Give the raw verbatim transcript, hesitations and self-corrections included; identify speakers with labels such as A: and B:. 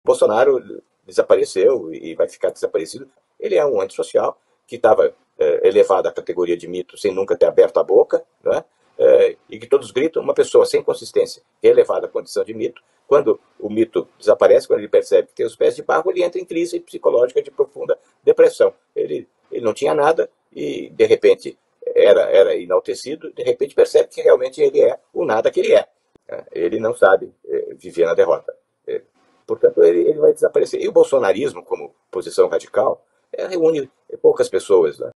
A: Bolsonaro desapareceu e vai ficar desaparecido. Ele é um antissocial que estava é, elevado à categoria de mito sem nunca ter aberto a boca, né? É, e que todos gritam, uma pessoa sem consistência, que é elevada à condição de mito, quando o mito desaparece, quando ele percebe que tem os pés de barro, ele entra em crise psicológica de profunda depressão. Ele, ele não tinha nada e, de repente, era, era enaltecido, de repente percebe que realmente ele é o nada que ele é. Ele não sabe é, viver na derrota. É, portanto, ele, ele vai desaparecer. E o bolsonarismo, como posição radical, é, reúne poucas pessoas, né?